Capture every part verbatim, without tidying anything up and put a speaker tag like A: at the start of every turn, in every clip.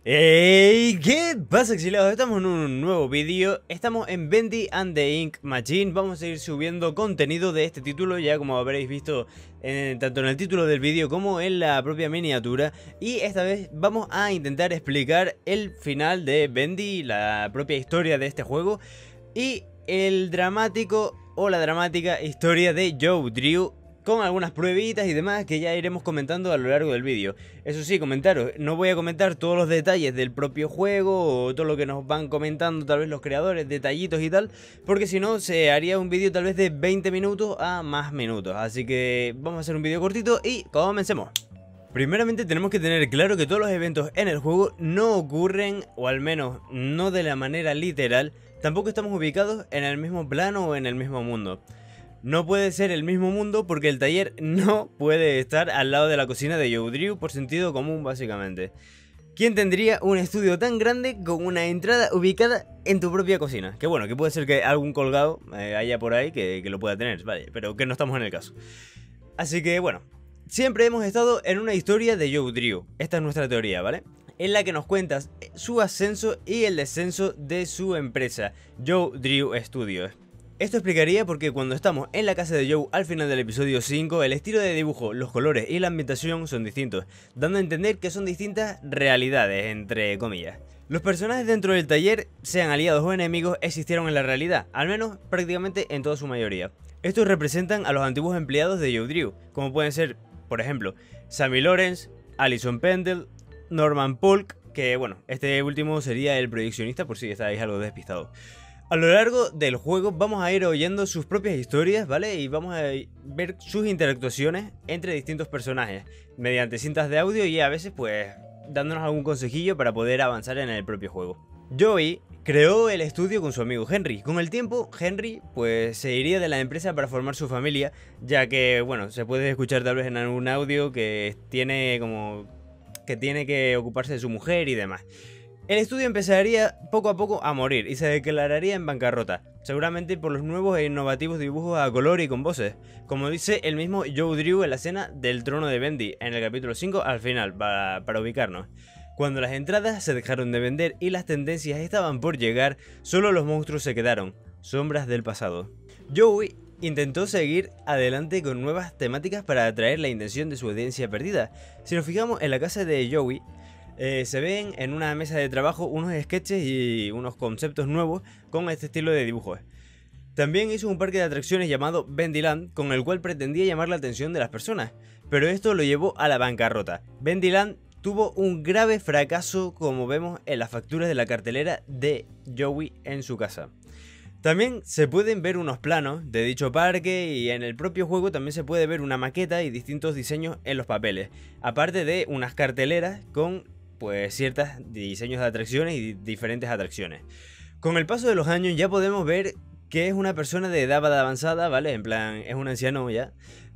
A: Hey, ¿qué pasa, exiliados? Estamos en un nuevo vídeo. Estamos en Bendy and the Ink Machine. Vamos a seguir subiendo contenido de este título, ya como habréis visto en, tanto en el título del vídeo como en la propia miniatura. Y esta vez vamos a intentar explicar el final de Bendy, la propia historia de este juego, y el dramático o la dramática historia de Joe Drew, con algunas pruebitas y demás que ya iremos comentando a lo largo del vídeo. Eso sí, comentaros, no voy a comentar todos los detalles del propio juego o todo lo que nos van comentando tal vez los creadores, detallitos y tal, porque si no se haría un vídeo tal vez de veinte minutos a más minutos. Así que vamos a hacer un vídeo cortito y comencemos. Primeramente tenemos que tener claro que todos los eventos en el juego no ocurren, o al menos no de la manera literal. Tampoco estamos ubicados en el mismo plano o en el mismo mundo. No puede ser el mismo mundo porque el taller no puede estar al lado de la cocina de Joe Drew por sentido común, básicamente. ¿Quién tendría un estudio tan grande con una entrada ubicada en tu propia cocina? Que bueno, que puede ser que algún colgado eh, haya por ahí que, que lo pueda tener, vale, pero que no estamos en el caso. Así que bueno, siempre hemos estado en una historia de Joe Drew. Esta es nuestra teoría, ¿vale? En la que nos cuentas su ascenso y el descenso de su empresa, Joe Drew Studios. Esto explicaría por qué cuando estamos en la casa de Joe al final del episodio cinco, el estilo de dibujo, los colores y la ambientación son distintos, dando a entender que son distintas realidades, entre comillas. Los personajes dentro del taller, sean aliados o enemigos, existieron en la realidad, al menos prácticamente en toda su mayoría. Estos representan a los antiguos empleados de Joe Drew, como pueden ser, por ejemplo, Sammy Lawrence, Alison Pendle, Norman Polk, que bueno, este último sería el proyeccionista por si estáis algo despistados. A lo largo del juego vamos a ir oyendo sus propias historias, ¿vale? Y vamos a ver sus interactuaciones entre distintos personajes, mediante cintas de audio y a veces pues dándonos algún consejillo para poder avanzar en el propio juego. Joey creó el estudio con su amigo Henry. Con el tiempo, Henry pues se iría de la empresa para formar su familia, ya que, bueno, se puede escuchar tal vez en algún audio que tiene como que tiene que ocuparse de su mujer y demás. El estudio empezaría poco a poco a morir y se declararía en bancarrota, seguramente por los nuevos e innovativos dibujos a color y con voces, como dice el mismo Joe Drew en la escena del trono de Bendy, en el capítulo cinco al final, para, para ubicarnos. Cuando las entradas se dejaron de vender y las tendencias estaban por llegar, solo los monstruos se quedaron, sombras del pasado. Joey intentó seguir adelante con nuevas temáticas para atraer la intención de su audiencia perdida. Si nos fijamos en la casa de Joey, Eh, se ven en una mesa de trabajo unos sketches y unos conceptos nuevos con este estilo de dibujos. También hizo un parque de atracciones llamado Bendyland, con el cual pretendía llamar la atención de las personas, pero esto lo llevó a la bancarrota. Bendyland tuvo un grave fracaso, como vemos en las facturas de la cartelera de Joey en su casa. También se pueden ver unos planos de dicho parque y en el propio juego también se puede ver una maqueta y distintos diseños en los papeles, aparte de unas carteleras con pues ciertos diseños de atracciones y diferentes atracciones. Con el paso de los años ya podemos ver que es una persona de edad avanzada, ¿vale? En plan, es un anciano ya,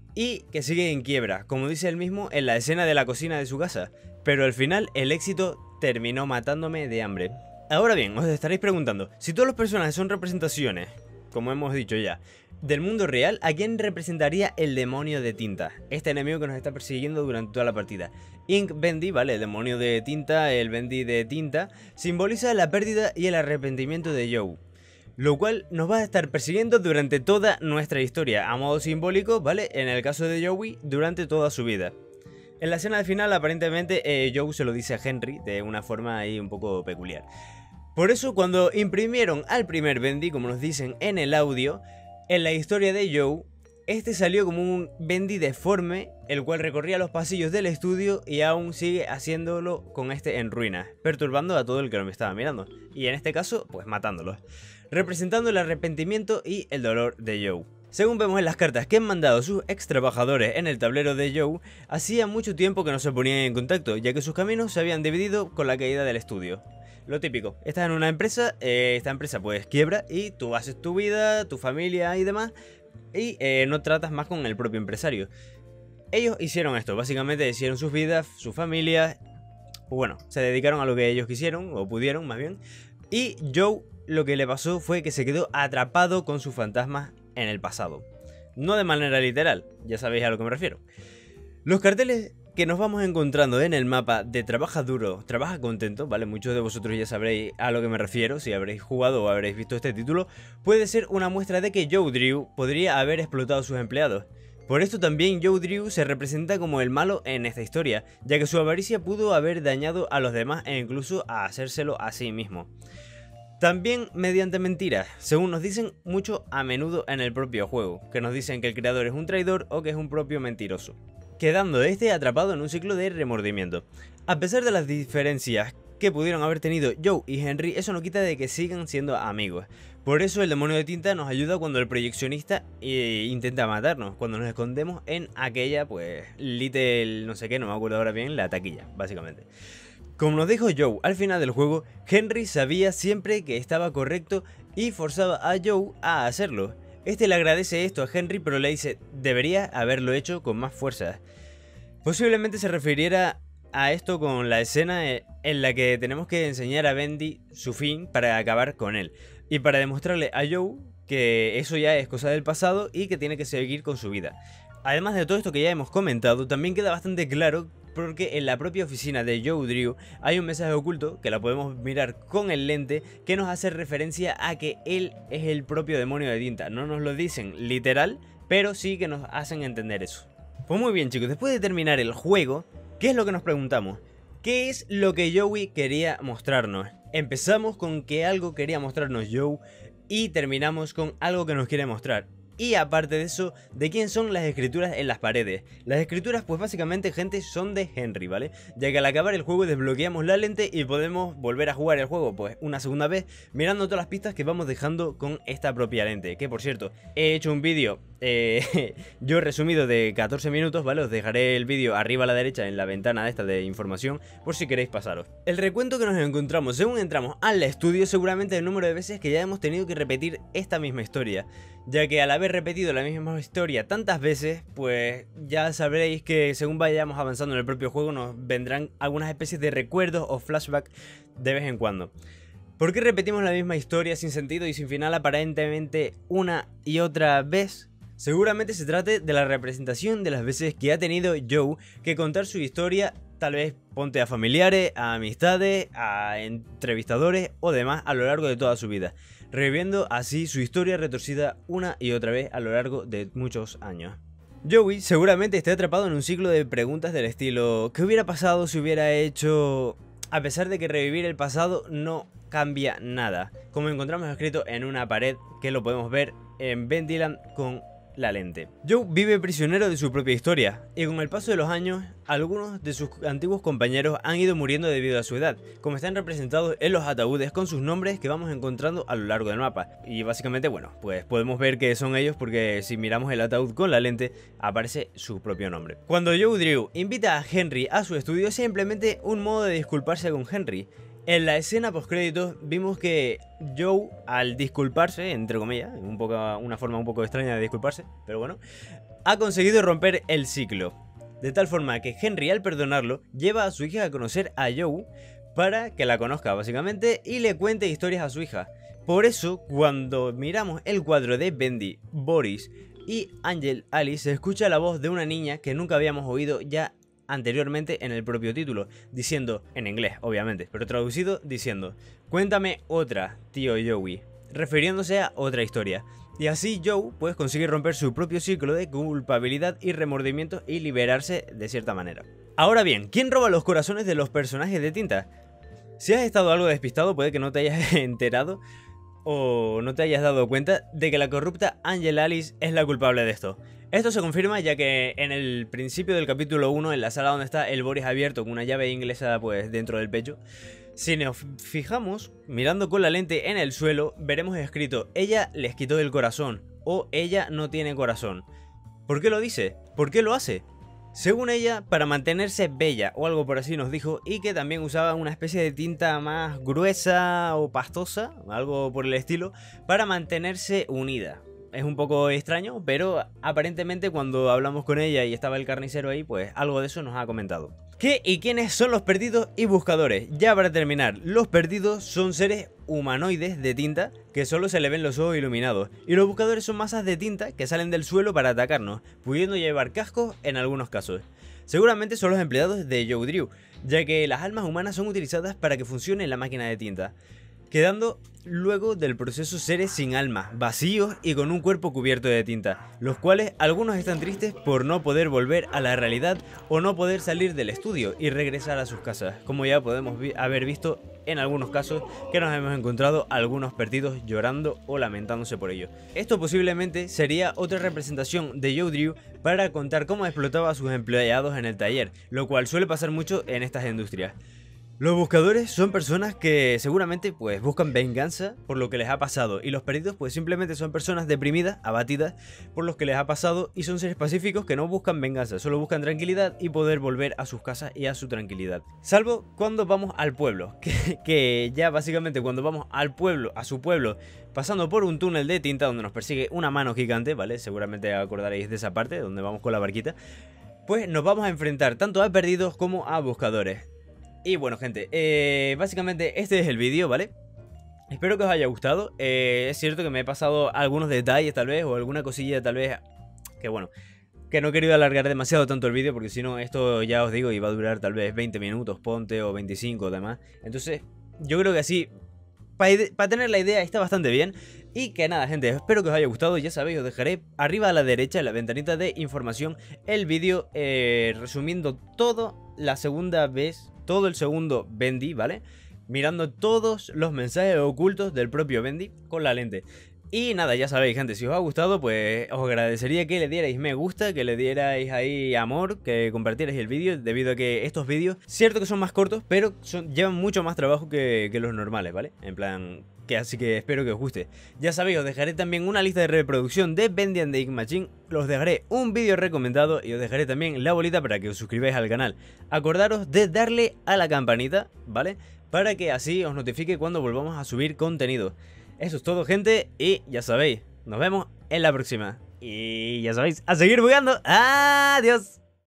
A: y que sigue en quiebra, como dice él mismo en la escena de la cocina de su casa, pero al final el éxito terminó matándome de hambre. Ahora bien, os estaréis preguntando, si todos los personajes son representaciones, como hemos dicho ya, del mundo real, ¿a quién representaría el demonio de tinta? Este enemigo que nos está persiguiendo durante toda la partida. Ink Bendy, ¿vale? El demonio de tinta, el Bendy de tinta, simboliza la pérdida y el arrepentimiento de Joe, lo cual nos va a estar persiguiendo durante toda nuestra historia, a modo simbólico, ¿vale? En el caso de Joey, durante toda su vida. En la escena de final, aparentemente, eh, Joe se lo dice a Henry de una forma ahí un poco peculiar. Por eso, cuando imprimieron al primer Bendy, como nos dicen en el audio, en la historia de Joe, este salió como un Bendy deforme, el cual recorría los pasillos del estudio y aún sigue haciéndolo con este en ruinas, perturbando a todo el que lo estaba mirando, y en este caso, pues matándolos, representando el arrepentimiento y el dolor de Joe. Según vemos en las cartas que han mandado sus ex trabajadores en el tablero de Joe, hacía mucho tiempo que no se ponían en contacto, ya que sus caminos se habían dividido con la caída del estudio. Lo típico, estás en una empresa, eh, esta empresa pues quiebra y tú haces tu vida, tu familia y demás, y eh, no tratas más con el propio empresario. Ellos hicieron esto, básicamente hicieron sus vidas, sus familias, bueno, se dedicaron a lo que ellos quisieron, o pudieron más bien, y Joe lo que le pasó fue que se quedó atrapado con sus fantasmas en el pasado. No de manera literal, ya sabéis a lo que me refiero. Los carteles que nos vamos encontrando en el mapa de trabaja duro, trabaja contento, ¿vale? Muchos de vosotros ya sabréis a lo que me refiero, si habréis jugado o habréis visto este título, puede ser una muestra de que Joe Drew podría haber explotado a sus empleados. Por esto también Joe Drew se representa como el malo en esta historia, ya que su avaricia pudo haber dañado a los demás e incluso a hacérselo a sí mismo. También mediante mentiras, según nos dicen mucho a menudo en el propio juego, que nos dicen que el creador es un traidor o que es un propio mentiroso, quedando este atrapado en un ciclo de remordimiento. A pesar de las diferencias que pudieron haber tenido Joe y Henry, eso no quita de que sigan siendo amigos. Por eso el demonio de tinta nos ayuda cuando el proyeccionista eh, intenta matarnos, cuando nos escondemos en aquella, pues, little no sé qué, no me acuerdo ahora bien, la taquilla, básicamente. Como nos dijo Joe al final del juego, Henry sabía siempre que estaba correcto y forzaba a Joe a hacerlo. Este le agradece esto a Henry, pero le dice, debería haberlo hecho con más fuerza. Posiblemente se refiriera a esto con la escena en la que tenemos que enseñar a Bendy su fin para acabar con él. Y para demostrarle a Joe que eso ya es cosa del pasado y que tiene que seguir con su vida. Además de todo esto que ya hemos comentado, también queda bastante claro porque en la propia oficina de Joe Drew hay un mensaje oculto que la podemos mirar con el lente que nos hace referencia a que él es el propio demonio de tinta. No nos lo dicen literal, pero sí que nos hacen entender eso. Pues muy bien chicos, después de terminar el juego, ¿qué es lo que nos preguntamos? ¿Qué es lo que Joey quería mostrarnos? Empezamos con que algo quería mostrarnos Joe y terminamos con algo que nos quiere mostrar. Y aparte de eso, ¿de quién son las escrituras en las paredes? Las escrituras pues básicamente, gente, son de Henry, ¿vale? Ya que al acabar el juego desbloqueamos la lente y podemos volver a jugar el juego pues una segunda vez mirando todas las pistas que vamos dejando con esta propia lente. Que por cierto, he hecho un vídeo eh, yo resumido de catorce minutos, ¿vale? Os dejaré el vídeo arriba a la derecha en la ventana de esta de información por si queréis pasaros. El recuento que nos encontramos según entramos al estudio seguramente el número de veces que ya hemos tenido que repetir esta misma historia. Ya que al haber repetido la misma historia tantas veces, pues ya sabréis que según vayamos avanzando en el propio juego nos vendrán algunas especies de recuerdos o flashbacks de vez en cuando. ¿Por qué repetimos la misma historia sin sentido y sin final aparentemente una y otra vez? Seguramente se trate de la representación de las veces que ha tenido Joe que contar su historia, tal vez ponte a familiares, a amistades, a entrevistadores o demás a lo largo de toda su vida, reviviendo así su historia retorcida una y otra vez a lo largo de muchos años. Joey seguramente esté atrapado en un ciclo de preguntas del estilo ¿qué hubiera pasado si hubiera hecho? A pesar de que revivir el pasado no cambia nada, como encontramos escrito en una pared que lo podemos ver en Bendyland con la lente. Joe vive prisionero de su propia historia y con el paso de los años algunos de sus antiguos compañeros han ido muriendo debido a su edad, como están representados en los ataúdes con sus nombres que vamos encontrando a lo largo del mapa. Y básicamente, bueno, pues podemos ver que son ellos porque si miramos el ataúd con la lente aparece su propio nombre. Cuando Joe Drew invita a Henry a su estudio es simplemente un modo de disculparse con Henry. En la escena postcréditos vimos que Joe, al disculparse, entre comillas, un poco, una forma un poco extraña de disculparse, pero bueno, ha conseguido romper el ciclo. De tal forma que Henry, al perdonarlo, lleva a su hija a conocer a Joe para que la conozca básicamente y le cuente historias a su hija. Por eso, cuando miramos el cuadro de Bendy, Boris y Angel Alice, se escucha la voz de una niña que nunca habíamos oído ya anteriormente en el propio título, diciendo, en inglés obviamente, pero traducido diciendo, cuéntame otra, tío Joey, refiriéndose a otra historia. Y así Joe pues consigue romper su propio ciclo de culpabilidad y remordimiento y liberarse de cierta manera. Ahora bien, ¿quién roba los corazones de los personajes de tinta? Si has estado algo despistado puede que no te hayas enterado o no te hayas dado cuenta de que la corrupta Angel Alice es la culpable de esto. Esto se confirma ya que en el principio del capítulo uno, en la sala donde está el Boris abierto con una llave inglesa pues dentro del pecho, si nos fijamos, mirando con la lente en el suelo, veremos escrito ella les quitó el corazón o ella no tiene corazón. ¿Por qué lo dice? ¿Por qué lo hace? Según ella, para mantenerse bella o algo por así nos dijo, y que también usaba una especie de tinta más gruesa o pastosa, algo por el estilo, para mantenerse unida. Es un poco extraño, pero aparentemente cuando hablamos con ella y estaba el carnicero ahí, pues algo de eso nos ha comentado. ¿Qué y quiénes son los perdidos y buscadores? Ya para terminar, los perdidos son seres humanoides de tinta que solo se le ven los ojos iluminados, y los buscadores son masas de tinta que salen del suelo para atacarnos, pudiendo llevar cascos en algunos casos. seguramente son los empleados de Joe Drew, ya que las almas humanas son utilizadas para que funcione la máquina de tinta, quedando luego del proceso seres sin alma, vacíos y con un cuerpo cubierto de tinta, los cuales algunos están tristes por no poder volver a la realidad o no poder salir del estudio y regresar a sus casas, como ya podemos vi haber visto en algunos casos que nos hemos encontrado algunos perdidos llorando o lamentándose por ello. Esto posiblemente sería otra representación de Joe Drew para contar cómo explotaba a sus empleados en el taller, lo cual suele pasar mucho en estas industrias. Los buscadores son personas que seguramente pues buscan venganza por lo que les ha pasado, y los perdidos pues simplemente son personas deprimidas, abatidas por lo que les ha pasado, y son seres pacíficos que no buscan venganza, solo buscan tranquilidad y poder volver a sus casas y a su tranquilidad. Salvo cuando vamos al pueblo, que, que ya básicamente cuando vamos al pueblo, a su pueblo, pasando por un túnel de tinta donde nos persigue una mano gigante, ¿vale? Seguramente acordaréis de esa parte donde vamos con la barquita. Pues nos vamos a enfrentar tanto a perdidos como a buscadores. Y bueno, gente, eh, básicamente este es el vídeo, ¿vale? Espero que os haya gustado. eh, Es cierto que me he pasado algunos detalles tal vez, o alguna cosilla tal vez, que bueno, que no he querido alargar demasiado tanto el vídeo, porque si no esto ya os digo iba a durar tal vez veinte minutos, ponte, o veinticinco o demás. Entonces yo creo que así, para pa tener la idea está bastante bien. Y que nada, gente, espero que os haya gustado. Ya sabéis, os dejaré arriba a la derecha en la ventanita de información el vídeo eh, resumiendo todo la segunda vez, todo el segundo Bendy, ¿vale? Mirando todos los mensajes ocultos del propio Bendy con la lente. Y nada, ya sabéis, gente, si os ha gustado, pues os agradecería que le dierais me gusta, que le dierais ahí amor, que compartierais el vídeo, debido a que estos vídeos, cierto que son más cortos, pero son, llevan mucho más trabajo que, que los normales, ¿vale? En plan, que así que espero que os guste. Ya sabéis, os dejaré también una lista de reproducción de Bendy and the Ink Machine, os dejaré un vídeo recomendado y os dejaré también la bolita para que os suscribáis al canal. Acordaros de darle a la campanita, ¿vale? Para que así os notifique cuando volvamos a subir contenido. Eso es todo, gente, y ya sabéis, nos vemos en la próxima. Y ya sabéis, a seguir jugando. ¡Adiós!